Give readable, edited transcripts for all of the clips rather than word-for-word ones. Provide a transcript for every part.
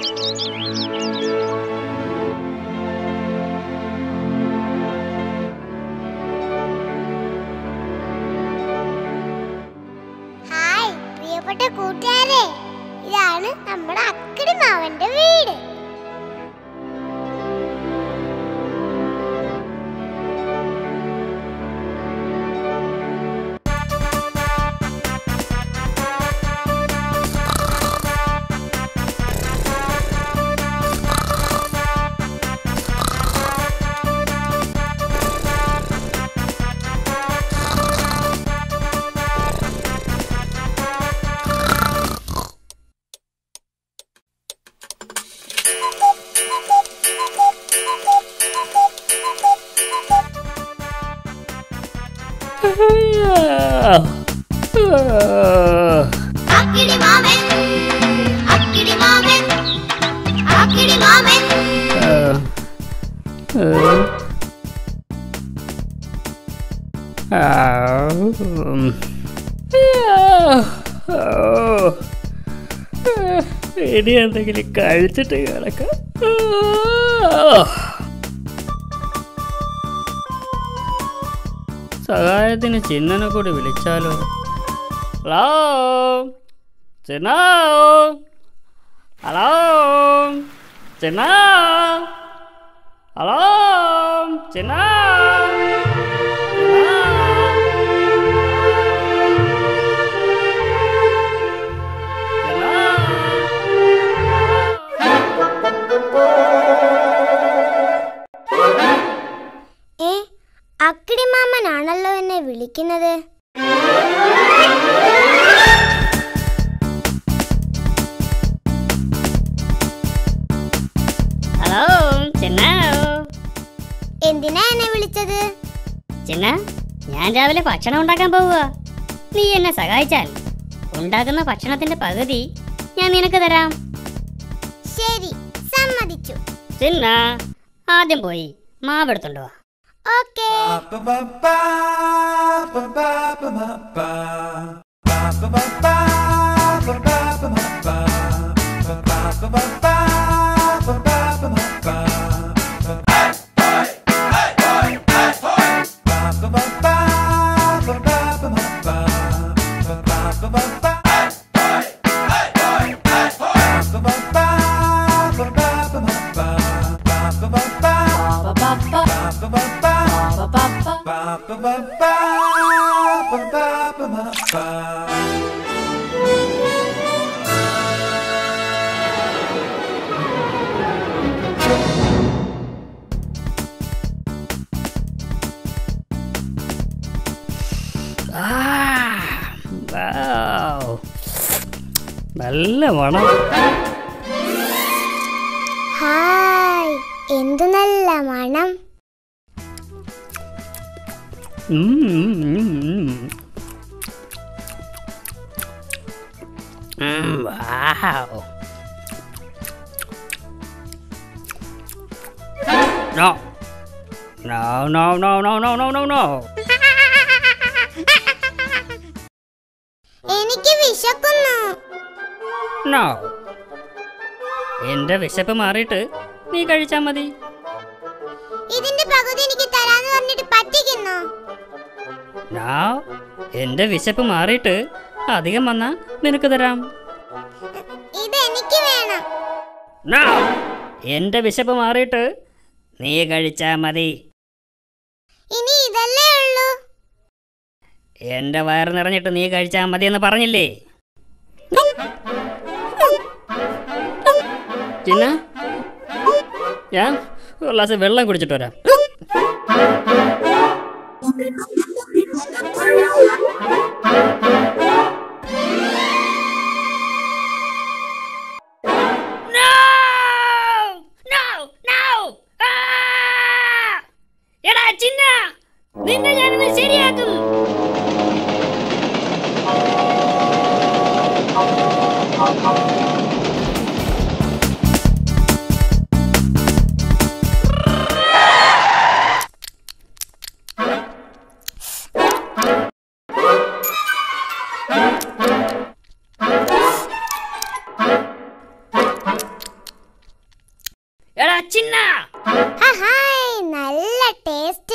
Hi പ്രിയപ്പെട്ട കൂട്ടുകാരെ, ഇതാണ് നമ്മുടെ അക്കിടി മാവന്റെ വീട്. അക്കിടി മാമൻ, അക്കിടി മാമൻ, അക്കിടി മാമൻ. ഇനി എന്തെങ്കിലും കഴിച്ചിട്ട് കിടക്കാം. സഹായത്തിന് ചിന്നനെ കൂടി വിളിച്ചാലോ? Hello Chinna, hello Chinna, hello Chinna. Akkidi മാമനാണല്ലോ എന്നെ വിളിക്കുന്നത്. ഹലോ ചിന്ന. എന്തിനാ എന്നെ വിളിച്ചത്? ചിന്ന, ഞാൻ രാവിലെ ഭക്ഷണം ഉണ്ടാക്കാൻ പോവുക. നീ എന്നെ സഹായിച്ചാൽ ഉണ്ടാക്കുന്ന ഭക്ഷണത്തിന്റെ പകുതി ഞാൻ നിനക്ക് തരാം. ശരി, സമ്മതിച്ചു. ചിന്ന, ആദ്യം പോയി മാവെടുത്തുണ്ടോ? ഓക്കേ. നല്ല മണം. ഹായ്, എന്ത് നല്ല മണം. No. No, no, no, no, no, no, no, no. എനിക്ക് വിശക്കുന്നു. No. എന്റെ വിശപ്പ് മാറിയിട്ട് നീ കഴിച്ചാ മതി. ഇതിന്റെ പകുതി എനിക്ക് തരാന്ന് പറഞ്ഞിട്ട് പറ്റിക്കുന്നു. No. എന്റെ വിശപ്പ് മാറിയിട്ട് അധികം വന്നാ നിനക്ക് തരാം. ഇതെനിക്ക് വേണം. No. എന്റെ വിശപ്പ് മാറിയിട്ട് നീ കഴിച്ചാ മതി. ഇനി ഇതല്ലേ ഉള്ളൂ. എന്റെ വയറ് നിറഞ്ഞിട്ട് നീ കഴിച്ചാ മതി എന്ന് പറഞ്ഞില്ലേ? ചിന്ന, ഞാൻ ഒരു ഗ്ലാസ് വെള്ളം കുടിച്ചിട്ട് വരാം. എടാ ചിന്ന, നിന്നെ ഞാനിന്ന് ശരിയാക്കും. ചിന്ന ഹായ് നല്ല ടേസ്റ്റ്.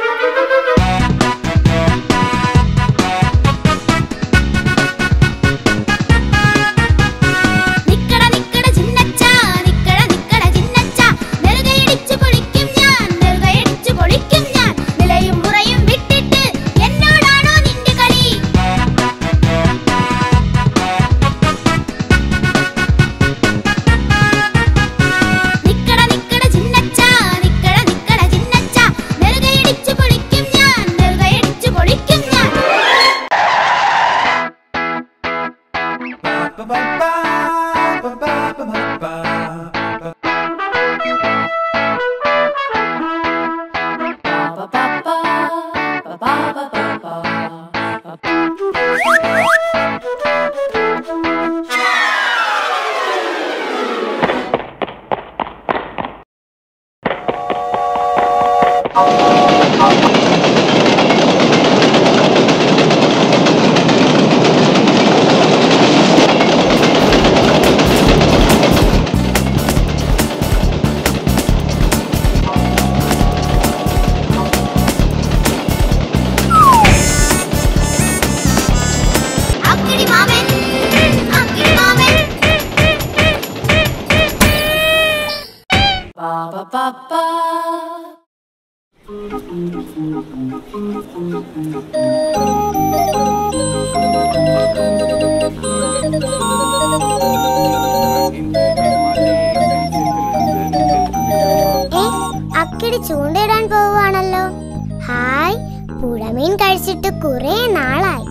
അക്കിടി ചൂണ്ടയിടാൻ പോവുകയാണല്ലോ. ഹായ്, പുഴമീൻ കഴിച്ചിട്ട് കുറെ നാളായി.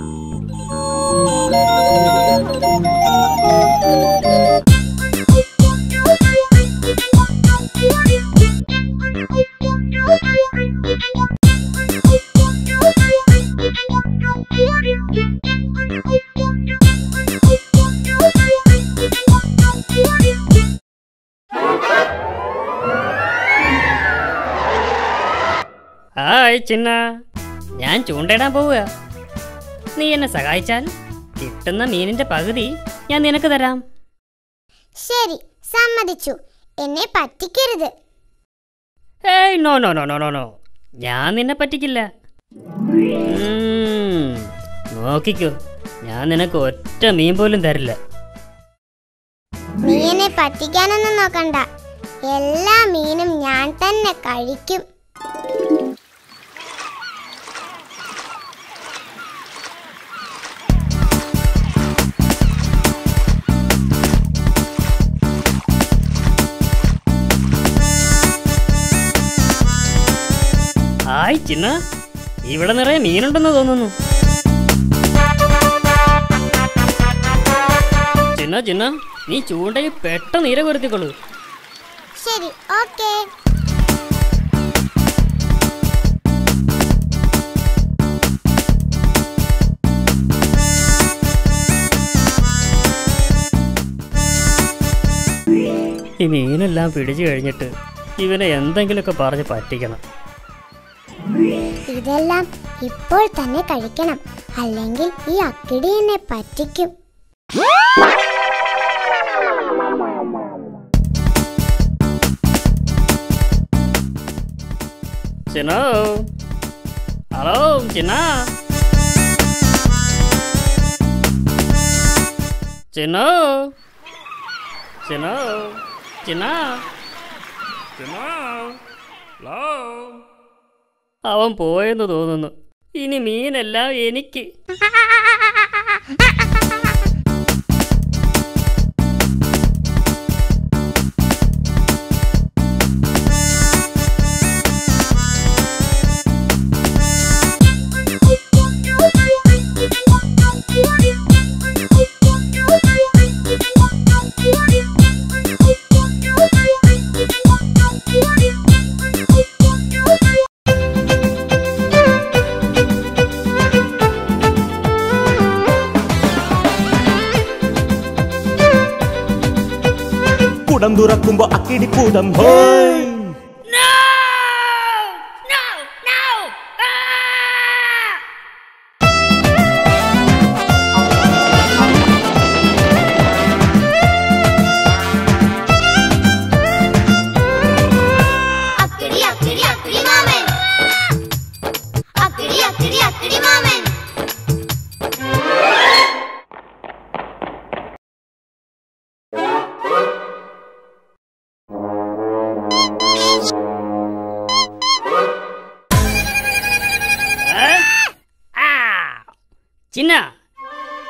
ഹായ് ചിന്ന, ഞാൻ ചൂണ്ടയിടാൻ പോവുക. നീ എന്നെ സഹായിച്ചാൽ കിട്ടുന്ന മീനിന്റെ പകുതി ഞാൻ നിനക്ക് തരാം. ശരി, സമ്മതിച്ചു. എന്നെ പറ്റിക്കരുത്. ഏയ് no no no no no no, ഞാൻ നിന്നെ പറ്റിക്കില്ല. നോക്കിക്കോ, ഞാൻ നിനക്ക് ഒറ്റ മീൻ പോലും തരില്ല. നീ എന്നെ പറ്റിക്കാനൊന്നും നോക്കണ്ട. എല്ലാ മീനും ഞാൻ തന്നെ കഴിക്കും. ഹായ് ചിന്ന, ഇവിടെ നിറയെ മീനുണ്ടെന്ന് തോന്നുന്നു. ചിന്ന ചിന്ന, നീ ചൂണ്ടയിൽ പെട്ടെന്ന് ഇര കൊരുത്തിക്കൊള്ളൂ. ശരി, ഓക്കേ. ഈ മീനെല്ലാം പിടിച്ചു കഴിഞ്ഞിട്ട് ഇവനെ എന്തെങ്കിലുമൊക്കെ പറഞ്ഞ് പറ്റിക്കണം. ഇതെല്ലാം ഇപ്പോൾ തന്നെ കഴിക്കണം, അല്ലെങ്കിൽ ഈ അക്കിടി എന്നെ പറ്റിക്കും. ചിന്നോ, ഹലോ ചിന്ന, ചിന്നോ, ചിന്നോ, ചിന്ന, ചിന്നോ, ഹലോ. അവൻ പോയെന്ന് തോന്നുന്നു. ഇനി മീനെല്ലാം എനിക്ക്. കുടം തുറക്കുമ്പോ അക്കിടി പൂതം ഹോയ്.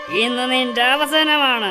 ഇന്ന് നിന്റെ അവസാനമാണ്.